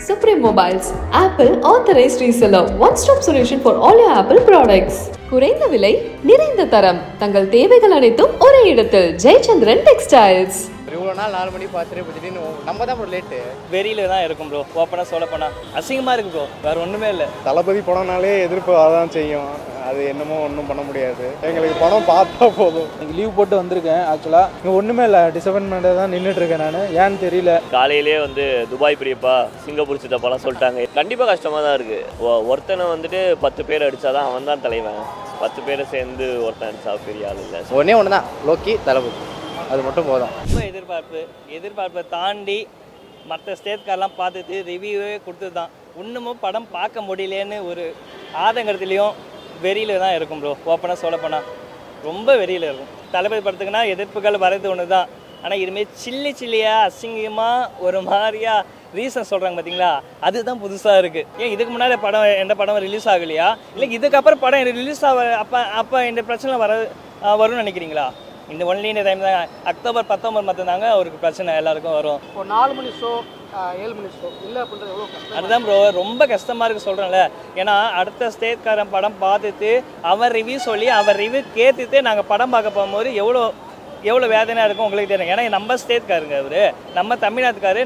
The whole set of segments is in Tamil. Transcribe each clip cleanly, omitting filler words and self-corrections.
Supreme Mobiles, Apple authorized reseller, one-stop solution for all your Apple products. குறைந்த விலை, நிறைந்த தரம், தங்கள் தேவைகள் அனைத்தும் ஒரே இடத்தில். ஜெயச்சந்திரன் டெக்ஸ்டைல்ஸ். இவ்வளோ நாள் 4 மணி பார்த்துட்டு திடீர்னு நம்ம தான் ப்ரோ லேட்டு. வெறியில தான் இருக்கும் ப்ரோ. ஓப்பனாக சொல்ல போனால் அசிங்கமாக இருக்குது ப்ரோ. வேறு ஒன்றுமே இல்லை. தளபதி படம்னாலே எதிர்ப்பு அதான் செய்யும். அது என்னமோ ஒன்றும் பண்ண முடியாது. எங்களுக்கு படம் பார்த்தா போதும். லீவ் போட்டு வந்திருக்கேன். ஆக்சுவலாக இங்கே ஒன்றுமே இல்லை, டிசப்பாயின்மெண்ட்டாக தான் நின்றுட்டுருக்கேன் நான். ஏன்னு தெரியல. காலையிலே துபாய் பிரியப்பா சிங்கப்பூர் சித்தப்பாலாம் சொல்லிட்டாங்க. கண்டிப்பாக கஷ்டமாக தான் இருக்குது. ஒருத்தனை 10 பேர் அடித்தாதான் அவன் தான் தலைவன். 10 பேரை சேர்ந்து ஒருத்தன் அடிச்சா பெரிய ஆள் இல்லை. ஒன்று தான் லோக்கி தளபதி, அது மட்டும் போதும். ரொம்ப எதிர்பார்ப்பை தாண்டி மற்ற ஸ்டேட்காரெலாம் பார்த்துட்டு ரிவ்யூவே கொடுத்து தான் இன்னமும் படம் பார்க்க முடியலேன்னு ஒரு ஆதங்கத்திலையும் வெறியில தான் இருக்கும் ப்ரோ. ஓப்பனாக சொல்ல போனால் ரொம்ப வெறியில் இருக்கும். தளபதி படத்துக்குன்னா எதிர்ப்புகள் வர்றது ஒன்று தான். ஆனால் இதுமாரி சில்லியாக அசிங்கமாக ஒரு மாதிரியாக ரீசன் சொல்கிறாங்க பார்த்தீங்களா, அதுதான் புதுசாக இருக்குது. ஏன் இதுக்கு முன்னாடி படம் எந்த படம் ரிலீஸ் ஆகலையா, இல்லை இதுக்கப்புறம் படம் ரிலீஸ் அப்போ இந்த பிரச்சனை வரும்னு நினைக்கிறீங்களா? இந்த ஒன்லி இந்த டைம் தான் அக்டோபர் 19 மட்டும்தாங்க அவருக்கு பிரச்சனை எல்லாருக்கும் வரும். இப்போ 4 மணி ஷோ 7 மணி ஷோ இல்லை அப்படின்றது எவ்வளோ கஷ்டம். அதுதான் ப்ரோ ரொம்ப கஷ்டமாக இருக்குது சொல்கிறேன்ல. ஏன்னா அடுத்த ஸ்டேட்காரன் படம் பார்த்துட்டு அவர் ரிவ்யூ சொல்லி அவர் ரிவ்யூ கேட்டுட்டு நாங்கள் படம் பார்க்க போகும்போது எவ்வளோ வேதனையாக இருக்கும் உங்களுக்கு தெரியும். ஏன்னா நம்ம ஸ்டேட்காருங்க அவர், நம்ம தமிழ்நாட்டுக்காரு,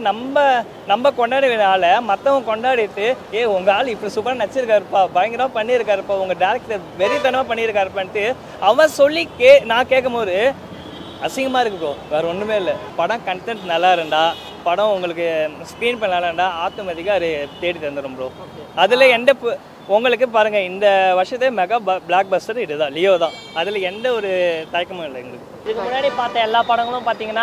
நம்ம கொண்டாடுவதால மற்றவங்க கொண்டாடிட்டு உங்கள் ஆள் இப்படி சூப்பராக நடிச்சிருக்காருப்பா, பயங்கரமாக பண்ணியிருக்காருப்பா, உங்கள் டேரக்டர் வெறித்தனமாக பண்ணியிருக்காருப்பான்ட்டு அவன் சொல்லி நான் கேட்கும் போது அசிங்கமாக இருக்குது ப்ரோ. வேறு ஒன்றுமே இல்லை. படம் கண்டென்ட் நல்லா இருந்தா, படம் உங்களுக்கு ஸ்க்ரீன் பண்ண நல்லா இருந்தால் ஆட்டோமேட்டிக்காக அது தேடி தந்துடும் ப்ரோ. அதில் எந்த உங்களுக்கு பாருங்கள், இந்த வருஷத்தே மெகா பிளாக் பஸ்டர் இதுதான், லியோ தான். அதில் எந்த ஒரு தயக்கமும் இல்லை எங்களுக்கு. இதுக்கு முன்னாடி பார்த்த எல்லா படங்களும் பார்த்தீங்கன்னா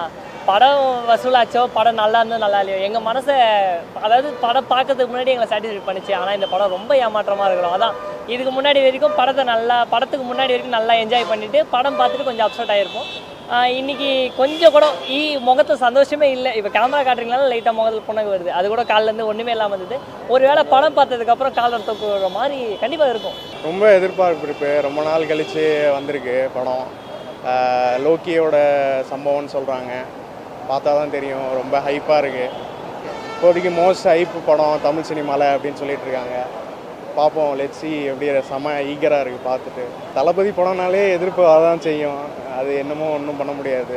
படம் வசூலாச்சோ, படம் நல்லா இருந்தோ நல்லா இல்லையோ எங்கள் மனசை, அதாவது படம் பார்க்கறதுக்கு முன்னாடி எங்களை சாட்டிஸ்ஃபை பண்ணிச்சு. ஆனால் இந்த படம் ரொம்ப ஏமாற்றமாக இருக்கிறோம். அதான் இதுக்கு முன்னாடி வரைக்கும் படத்துக்கு முன்னாடி வரைக்கும் நல்லா என்ஜாய் பண்ணிவிட்டு படம் பார்த்துட்டு கொஞ்சம் அப்செட் ஆகிருப்போம். இன்றைக்கி கொஞ்சம் கூட முகத்து சந்தோஷமே இல்லை. இப்போ கேமரா காட்டுறீங்களால லைட்டாக முகத்தில் புண்ணகு வருது. அது கூட காலிலேருந்து ஒன்றுமே இல்லாமல் இருந்தது. ஒரு வேளை படம் பார்த்ததுக்கப்புறம் காலில் தூக்குற மாதிரி கண்டிப்பாக இருக்கும். ரொம்ப எதிர்பார்ப்பு இருக்குது. ரொம்ப நாள் கழித்து வந்திருக்கு படம். லோக்கியோட சம்பவம்னு சொல்கிறாங்க, பார்த்தா தான் தெரியும். ரொம்ப ஹைப்பாக இருக்குது. இப்போதைக்கு மோஸ்ட் ஹைப் படம் தமிழ் சினிமாவில் அப்படின்னு சொல்லிட்டு இருக்காங்க. பார்ப்போம், லெட்ஸி எப்படி செம ஈகராக இருக்குது பார்த்துட்டு. தளபதி படம்னாலே எதிர்ப்பு அதான் செய்யும். அது என்னமோ ஒன்றும் பண்ண முடியாது.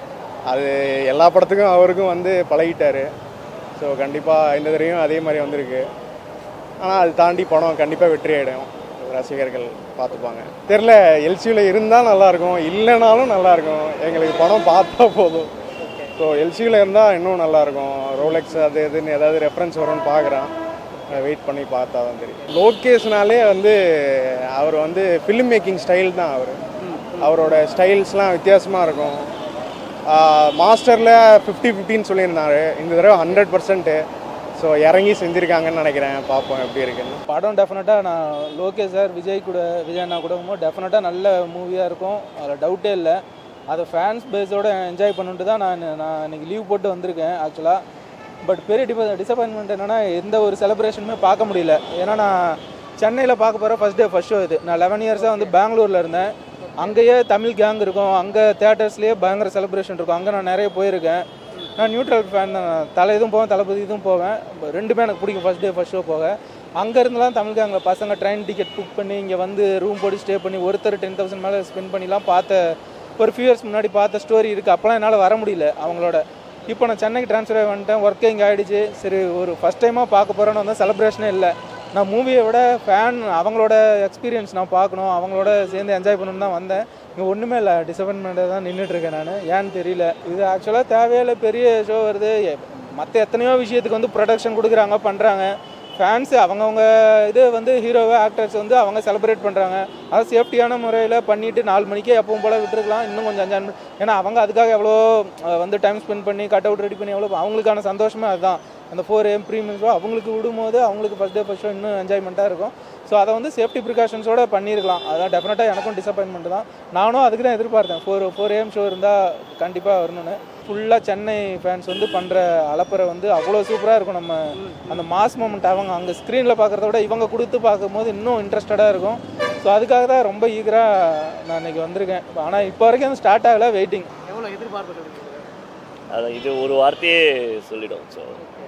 அது எல்லா படத்துக்கும் அவருக்கும் பழகிட்டார். ஸோ கண்டிப்பாக இந்த தடவையும் அதே மாதிரி வந்திருக்கு. ஆனால் அது தாண்டி படம் கண்டிப்பாக வெற்றி ஆகிடும். ரசிகர்கள் பார்த்துப்பாங்க. தெரில, எல்சியில் இருந்தால் நல்லாயிருக்கும், இல்லைனாலும் நல்லாயிருக்கும். எங்களுக்கு படம் பார்த்தா போதும். ஸோ எல்சியில் இருந்தால் இன்னும் நல்லாயிருக்கும். ரோலெக்ஸ் அது இதுன்னு ஏதாவது ரெஃபரன்ஸ் வரும்னு பார்க்குறான். வெயிட் பண்ணி பார்த்தா தான் தெரியும். லோகேஷ்னாலே அவர் ஃபிலிம் மேக்கிங் ஸ்டைல் தான். அவரோட ஸ்டைல்ஸ்லாம் வித்தியாசமாக இருக்கும். மாஸ்டரில் 50-50ன்னு சொல்லியிருந்தாரு. இந்த தடவை 100%. ஸோ இறங்கி செஞ்சுருக்காங்கன்னு நினைக்கிறேன். பார்ப்போம் எப்படி இருக்குன்னு. படம் டெஃபினட்டாக நான் லோகேஷ் சார், விஜய் அண்ணா கூட டெஃபினட்டாக நல்ல மூவியாக இருக்கும், அதில் டவுட்டே இல்லை. அதை ஃபேன்ஸ் பேஸோடு என்ஜாய் பண்ணிட்டு தான் நான் இன்றைக்கி லீவ் போட்டு வந்திருக்கேன் ஆக்சுவலாக. பட் பெரிய டிசப்பாயின்மெண்ட் என்னென்னா எந்த ஒரு செலிப்ரேஷனுமே பார்க்க முடியல. ஏன்னா நான் சென்னையில் பார்க்க போகிற ஃபஸ்ட் ஷோ இது. நான் 11 இயர்ஸாக பெங்களூரில் இருந்தேன். அங்கேயே தமிழ் கேங் இருக்கும், அங்கே தேட்டர்ஸ்லேயே பயங்கர செலிப்ரேஷன் இருக்கும். அங்கே நான் நிறைய போயிருக்கேன். நான் நியூட்ரல் ஃபேன் தான். இதுவும் போவேன், தளபதி இதுவும் போவேன். ரெண்டுமே எனக்கு பிடிக்கும். ஃபஸ்ட் ஷோ போக அங்கே இருந்தெல்லாம் தமிழ் கேங்கில் பசங்க ட்ரெயின் டிக்கெட் புக் பண்ணி இங்கே ரூம் போட்டு ஸ்டே பண்ணி ஒருத்தர் 10,000 மேலே ஸ்பெண்ட் பண்ணிலாம் பார்த்த ஒரு ஃபியூ இயர்ஸ் முன்னாடி பார்த்த ஸ்டோரி இருக்குது. அப்போலாம் என்னால் வர முடியல அவங்களோட. இப்போ நான் சென்னைக்கு ட்ரான்ஸ்ஃபர் ஆகி வந்துட்டேன். ஒர்க்கே இங்கே ஆகிடுச்சு. சரி, ஒரு ஃபஸ்ட் டைமாக பார்க்க போகிறேன்னு செலிப்ரேஷனே இல்லை. நான் மூவியை விட ஃபேன், அவங்களோட எக்ஸ்பீரியன்ஸ் நான் பார்க்கணும், அவங்களோட சேர்ந்து என்ஜாய் பண்ணணும்னு தான் வந்தேன். இங்கே ஒன்றுமே இல்லை, டிசப்பாயின்மெண்ட்டாக தான் நின்றுட்டுருக்கேன் நான். ஏன்னு தெரியல. இது ஆக்சுவலாக தேவையில்லை, பெரிய ஷோ வருது. மற்ற எத்தனையோ விஷயத்துக்கு ப்ரொடக்ஷன் கொடுக்குறாங்க, பண்ணுறாங்க. ஃபேன்ஸு அவங்கவுங்க ஹீரோவை ஆக்டர்ஸ் அவங்க செலிப்ரேட் பண்ணுறாங்க. அதை சேஃப்டியான முறையில் பண்ணிவிட்டு 4 மணிக்கே எப்பவும் போல் விட்டுருக்கலாம். இன்னும் கொஞ்சம் என்ஜாய் ஏன்னா அவங்க அதுக்காக எவ்வளோ டைம் ஸ்பெண்ட் பண்ணி கட் அவுட் ரெடி பண்ணி எவ்வளோ அவங்களுக்கான சந்தோஷமே அதுதான். அந்த 4 AM ப்ரீமியம் ஷோ அவங்களுக்கு விடும்போது அவங்களுக்கு ஃபஸ்ட் ஷோ இன்னும் என்ஜாய்மெண்ட்டாக இருக்கும். ஸோ அதை சேஃப்டி ப்ரிகாஷன்ஸோடு பண்ணியிருக்கலாம். அதான் டெஃபினட்டாக எனக்கும் டிசப்பாயின்மெண்ட் தான். நானும் அதுக்கு தான் எதிர்பார்த்தேன். 4 AM ஷோ இருந்தால் கண்டிப்பாக வரணும்னு. ஃபுல்லாக சென்னை ஃபேன்ஸ் பண்ணுற அலப்பறை அவ்வளோ சூப்பராக இருக்கும். நம்ம அந்த மாஸ் மூமெண்ட் அவங்க அங்கே ஸ்க்ரீனில் பார்க்குறத விட இவங்க கொடுத்து பார்க்கும்போது இன்னும் இன்ட்ரெஸ்டடாக இருக்கும். ஸோ அதுக்காக தான் ரொம்ப ஈகராக நான் இன்றைக்கி வந்திருக்கேன். ஆனால் இப்போ வரைக்கும் ஸ்டார்ட் ஆகலை, வெயிட்டிங். எவ்வளோ எதிர்பார்ப்பு? அது இது ஒரு வார்த்தையே சொல்லிடும். ஸோ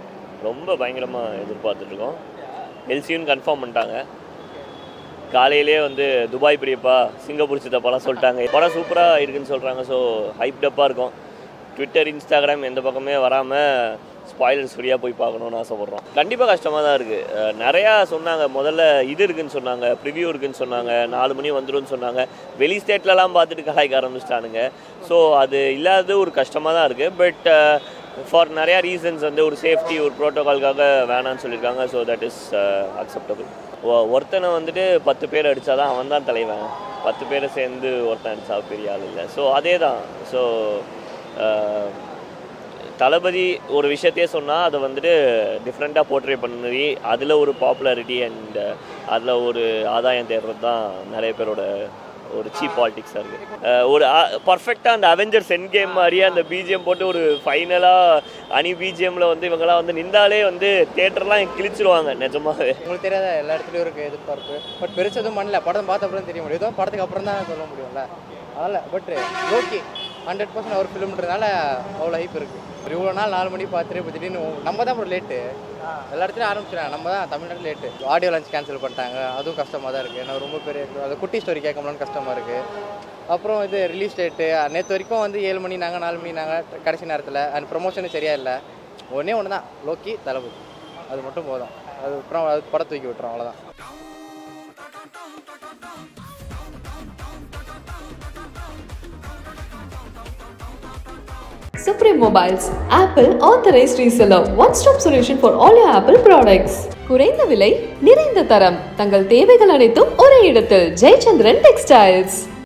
ரொம்ப பயங்கரமாக எதிர்பார்த்துட்ருக்கோம். எல்சியூன்னு கன்ஃபார்ம் பண்ணிட்டாங்க. காலையிலே வந்து துபாய் பிரியப்பா சிங்கப்பூர் சித்தப்பாலாம் சொல்லிட்டாங்க. படம் சூப்பராக இருக்குன்னு சொல்கிறாங்க. ஸோ ஹைப்டப்பாக இருக்கும். ட்விட்டர், இன்ஸ்டாகிராம் எந்த பக்கமே வராமல் ஸ்பாயிலர்ஸ் ஃப்ரீயாக போய் பார்க்கணுன்னு ஆசைப்பட்றோம். கண்டிப்பாக கஷ்டமாக தான் இருக்குது. நிறையா சொன்னாங்க. முதல்ல இது இருக்குதுன்னு சொன்னாங்க, ப்ரிவியூ இருக்குதுன்னு சொன்னாங்க, 4 மணி வந்துடும் சொன்னாங்க. வெளி ஸ்டேட்லலாம் பார்த்துட்டு கலாய்க்க ஆரம்பிச்சிட்டானுங்க. ஸோ அது இல்லாதது ஒரு கஷ்டமாக தான் இருக்குது. பட் ஃபார் நிறையா ரீசன்ஸ் வந்து ஒரு சேஃப்டி, ஒரு ப்ரோட்டோகால்காக வேணான்னு சொல்லியிருக்காங்க. So that is acceptable. ஒருத்தனை வந்துட்டு 10 பேர் அடித்தா தான் அவன் தான் தலைவன். 10 பேரை சேர்ந்து ஒருத்தன் அடித்தா பெரிய ஆள் இல்லை. ஸோ அதே தான். ஸோ தளபதி ஒரு விஷயத்தையே சொன்னால் அதை வந்துட்டு டிஃப்ரெண்ட்டாக போர்ட்ரே பண்ணி அதில் ஒரு பாப்புலாரிட்டி அண்ட் அதில் ஒரு ஆதாயம் தேடுறது தான் நிறைய பேரோட ஒரு சீப் பாலிடிக்ஸாக இருக்குது. ஒரு பர்ஃபெக்டாக அந்த அவெஞ்சர்ஸ் எண்ட் கேம் மாதிரியே அந்த பிஜிஎம் போட்டு ஒரு ஃபைனலாக அணி பிஜிஎம்மில் வந்து இவங்கெல்லாம் வந்து நின்றாலே வந்து தேட்டர்லாம் கிழிச்சிருவாங்க நிஜமாகவே. உங்களுக்கு தெரியாத எல்லா இடத்துலையும் இருக்குது எதிர்பார்ப்பு. பட் பெருசதும் பண்ணல. படம் பார்த்த அப்புறம் தெரிய முடியும். ஏதோ படத்துக்கு அப்புறம் தான் சொல்ல முடியும்ல. அதனால் பட் ஓகே 100% அவர் ஃபிலிம்ன்றதுனால அவ்வளோ ஹைப் இருக்குது. ஒரு இவ்வளோ நாள் 4 மணி பார்த்துட்டு இப்போ திடீர்னு நம்ம தான் ஒரு லேட்டு. எல்லா இடத்துலையும் ஆரம்பிச்சிடுறாங்க. நம்ம தான் தமிழ்நாட்டில் லேட்டு. ஆடியோ லான்ச் கேன்சல் பண்ணிட்டாங்க. அதுவும் கஷ்டமாக தான் இருக்குது. ஏன்னா ரொம்ப பெரிய அது குட்டி ஸ்டோரி கேட்கணும்னு கஷ்டமாக இருக்குது. அப்புறம் இது ரிலீஸ் டேட்டு நேற்று வரைக்கும் வந்து 7 மணி நாங்கள் 4 மணி நாங்கள் கடைசி நேரத்தில் அண்ட் ப்ரொமோஷனும் சரியாக இல்லை. ஒன்று தான் லோக்கி தளபதி. அது மட்டும் போதும். அது அப்புறம் அது படம் தூக்கி விட்டுரும். அவ்வளோதான். Supreme Mobiles, Apple authorized reseller, one-stop solution for all your Apple products. குறைந்த விலை, நிறைந்த தரம், தங்கள் தேவைகள் அனைத்தும் ஒரே இடத்தில். ஜெயச்சந்திரன் டெக்ஸ்டைல்ஸ்.